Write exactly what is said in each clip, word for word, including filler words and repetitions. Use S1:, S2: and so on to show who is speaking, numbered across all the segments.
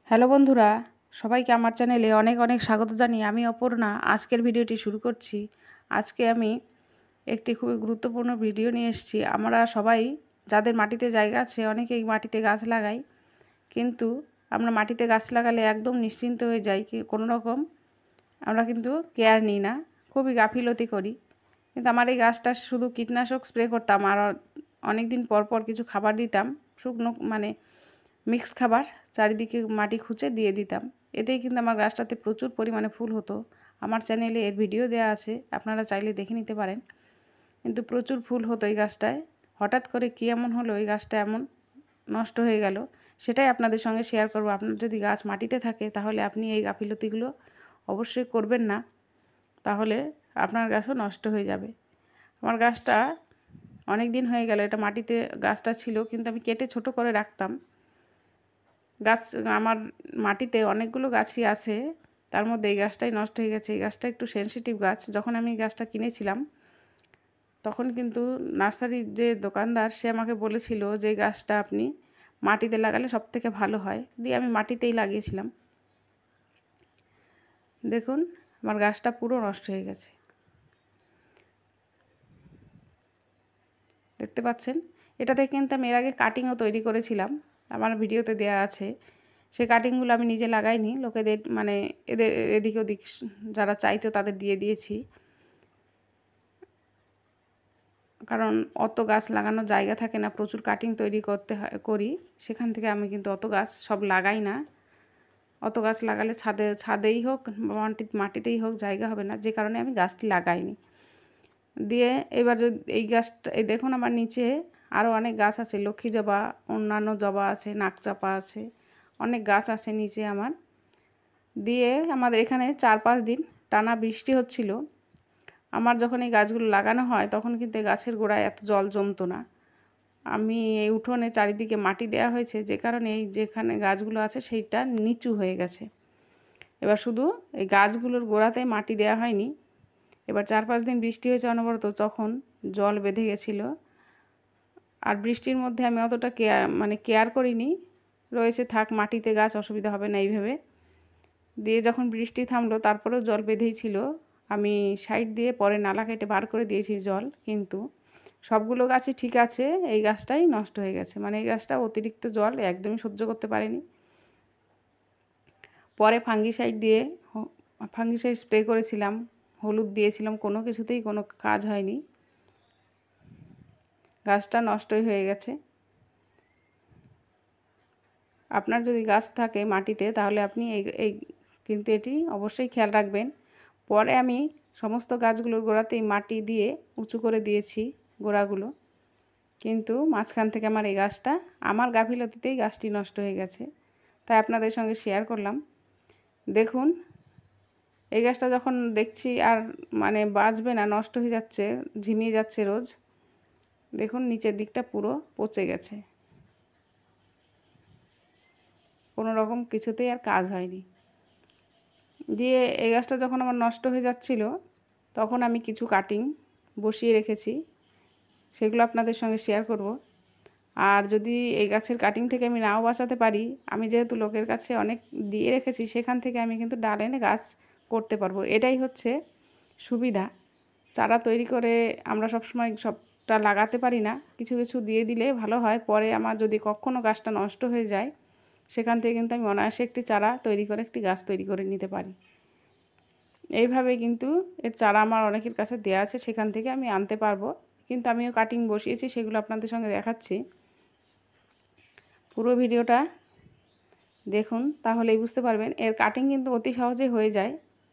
S1: Hello বন্ধুরা, সবাইকে আমার চ্যানেলে অনেক অনেক স্বাগত জানিয়ে আমি অপর্ণা আজকের ভিডিওটি শুরু করছি। আজকে আমি একটি খুবই গুরুত্বপূর্ণ ভিডিও নিয়ে এসেছি। আমরা সবাই যাদের মাটিতে জায়গা আছে অনেকেই মাটিতে গাছ লাগাই, কিন্তু আমরা মাটিতে গাছ লাগালে একদম নিশ্চিন্ত হয়ে যাই, কি কোনো রকম আমরা কিন্তু কেয়ার নিই না, খুবই গাফিলতি করি। কিন্তু আমার এই গাছটা শুধু কীটনাশক স্প্রে করতাম আর অনেক দিন পর পর কিছু খাবার দিতাম, শুকনো মানে মিক্সড খাবার চারিদিকে মাটি খুঁচে দিয়ে দিতাম। এতেই কিন্তু আমার গাছটাতে প্রচুর পরিমাণে ফুল হতো। আমার চ্যানেলে এর ভিডিও দেওয়া আছে, আপনারা চাইলে দেখে নিতে পারেন। কিন্তু প্রচুর ফুল হতো এই গাছটায়। হঠাৎ করে কী এমন হলো এই গাছটা এমন নষ্ট হয়ে গেল, সেটাই আপনাদের সঙ্গে শেয়ার করব। আপনার যদি গাছ মাটিতে থাকে তাহলে আপনি এই গাফিলতিগুলো অবশ্যই করবেন না, তাহলে আপনার গাছও নষ্ট হয়ে যাবে। আমার গাছটা অনেক দিন হয়ে গেল, এটা মাটিতে গাছটা ছিল, কিন্তু আমি কেটে ছোট করে রাখতাম। গাছ আমার মাটিতে অনেকগুলো গাছই আছে, তার মধ্যে এই গাছটাই নষ্ট হয়ে গেছে। এই গাছটা একটু সেনসিটিভ গাছ। যখন আমি এই গাছটা কিনেছিলাম তখন কিন্তু নার্সারির যে দোকানদার সে আমাকে বলেছিল যে এই গাছটা আপনি মাটিতে লাগালে সব থেকে ভালো হয়, দিয়ে আমি মাটিতেই লাগিয়েছিলাম। দেখুন আমার গাছটা পুরো নষ্ট হয়ে গেছে, দেখতে পাচ্ছেন। এটাতে কিন্তু আমি এর আগে কাটিংও তৈরি করেছিলাম, আমার ভিডিওতে দেওয়া আছে। সেই কাটিংগুলো আমি নিজে লাগাইনি, লোকেদের মানে এদের এদিক ওদিক যারা চাইতো তাদের দিয়ে দিয়েছি, কারণ অত গাছ লাগানোর জায়গা থাকে না, প্রচুর কাটিং তৈরি করতে হয় করি, সেখান থেকে আমি কিন্তু অত গাছ সব লাগাই না। অত গাছ লাগালে ছাদে ছাদেই হোক মাটি মাটিতেই হোক জায়গা হবে না, যে কারণে আমি গাছটি লাগাইনি। দিয়ে এবার যদি এই গাছটা এই দেখুন, আমার নিচে আরও অনেক গাছ আছে, লক্ষ্মী জবা, অন্যান্য জবা আছে, নাকচাপা আছে, অনেক গাছ আছে নিচে আমার। দিয়ে আমাদের এখানে চার পাঁচ দিন টানা বৃষ্টি হচ্ছিল। আমার যখন এই গাছগুলো লাগানো হয় তখন কিন্তু এই গাছের গোড়ায় এত জল জমতো না। আমি এই উঠোনে চারিদিকে মাটি দেওয়া হয়েছে, যে কারণে এই যেখানে গাছগুলো আছে সেইটা নিচু হয়ে গেছে। এবার শুধু এই গাছগুলোর গোড়াতে মাটি দেওয়া হয়নি। এবার চার পাঁচ দিন বৃষ্টি হয়েছে অনবরত, তখন জল বেঁধে গেছিলো। আর বৃষ্টির মধ্যে আমি অতটা কেয়ার মানে কেয়ার করিনি, রয়েছে থাক মাটিতে গাছ, অসুবিধা হবে না এইভাবে। দিয়ে যখন বৃষ্টি থামলো তারপরেও জল বেঁধেই ছিল। আমি সাইড দিয়ে পরে নালা কেটে বার করে দিয়েছি জল, কিন্তু সবগুলো গাছই ঠিক আছে, এই গাছটাই নষ্ট হয়ে গেছে। মানে এই গাছটা অতিরিক্ত জল একদমই সহ্য করতে পারেনি। পরে ফাঙ্গিসাইড দিয়ে ফাঙ্গিসাইড স্প্রে করেছিলাম, হলুদ দিয়েছিলাম, কোনো কিছুতেই কোনো কাজ হয়নি, গাছটা নষ্টই হয়ে গেছে। আপনার যদি গাছ থাকে মাটিতে তাহলে আপনি এই এই কিন্তু এটি অবশ্যই খেয়াল রাখবেন। পরে আমি সমস্ত গাছগুলোর গোড়াতেই মাটি দিয়ে উঁচু করে দিয়েছি গোড়াগুলো, কিন্তু মাঝখান থেকে আমার এই গাছটা আমার গাফিলতিতেই গাছটি নষ্ট হয়ে গেছে, তাই আপনাদের সঙ্গে শেয়ার করলাম। দেখুন এই গাছটা যখন দেখছি আর মানে বাঁচবে না, নষ্ট হয়ে যাচ্ছে, ঝিমিয়ে যাচ্ছে রোজ। দেখুন নিচের দিকটা পুরো পচে গেছে, কোনো রকম কিছুতেই আর কাজ হয়নি। দিয়ে এই গাছটা যখন আমার নষ্ট হয়ে যাচ্ছিল তখন আমি কিছু কাটিং বসিয়ে রেখেছি, সেগুলো আপনাদের সঙ্গে শেয়ার করব। আর যদি এই গাছের কাটিং থেকে আমি নাও বাঁচাতে পারি, আমি যেহেতু লোকের কাছে অনেক দিয়ে রেখেছি, সেখান থেকে আমি কিন্তু ডাল এনে গাছ করতে পারবো। এটাই হচ্ছে সুবিধা। চারা তৈরি করে আমরা সবসময় সবটা লাগাতে পারি না, কিছু কিছু দিয়ে দিলে ভালো হয়। পরে আমার যদি কখনও গাছটা নষ্ট হয়ে যায়, সেখান থেকে কিন্তু আমি অনায়াসে একটি চারা তৈরি করে একটি গাছ তৈরি করে নিতে পারি। এইভাবে কিন্তু এর চারা আমার অনেকের কাছে দেওয়া আছে, সেখান থেকে আমি আনতে পারবো। কিন্তু আমিও কাটিং বসিয়েছি, সেগুলো আপনাদের সঙ্গে দেখাচ্ছি। পুরো ভিডিওটা দেখুন, তাহলেই বুঝতে পারবেন। এর কাটিং কিন্তু অতি সহজেই হয়ে যায়।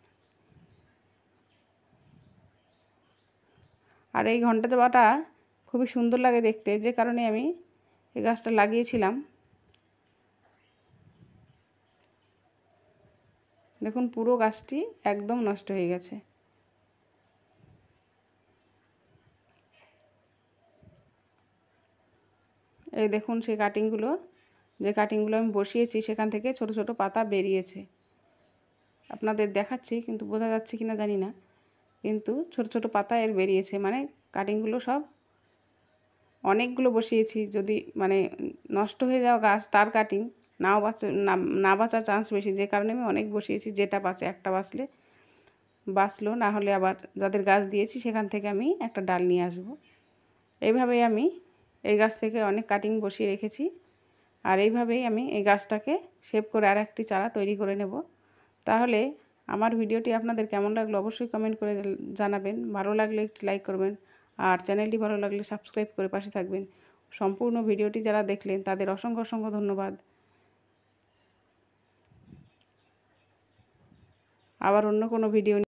S1: আর এই ঘন্টা জবাটা খুবই সুন্দর লাগে দেখতে, যে কারণে আমি এই গাছটা লাগিয়েছিলাম। দেখুন পুরো গাছটি একদম নষ্ট হয়ে গেছে। এই দেখুন সেই কাটিংগুলো, যে কাটিংগুলো আমি বসিয়েছি সেখান থেকে ছোট ছোট পাতা বেরিয়েছে। আপনাদের দেখাচ্ছি, কিন্তু বোঝা যাচ্ছে কিনা জানি না, কিন্তু ছোট ছোট পাতা এর বেরিয়েছে। মানে কাটিংগুলো সব অনেকগুলো বসিয়েছি, যদি মানে নষ্ট হয়ে যাওয়া গাছ তার কাটিং, নাও বাঁচে না না বাঁচার চান্স বেশি, যে কারণে আমি অনেক বসিয়েছি। যেটা বাঁচে একটা বাঁচলে বাঁচলো, না হলে আবার যাদের গাছ দিয়েছি সেখান থেকে আমি একটা ডাল নিয়ে আসব। এইভাবেই আমি এই গাছ থেকে অনেক কাটিং বসিয়ে রেখেছি। আর এইভাবেই আমি এই গাছটাকে শেপ করে আর একটি চারা তৈরি করে নেব। তাহলে আমার ভিডিওটি আপনাদের কেমন লাগলো অবশ্যই কমেন্ট করে জানাবেন। ভালো লাগলে একটি লাইক করবেন, আর চ্যানেলটি ভালো লাগলে সাবস্ক্রাইব করে পাশে থাকবেন। সম্পূর্ণ ভিডিওটি যারা দেখলেন তাদের অসংখ্য অসংখ্য ধন্যবাদ। আবার অন্য কোনো ভিডিও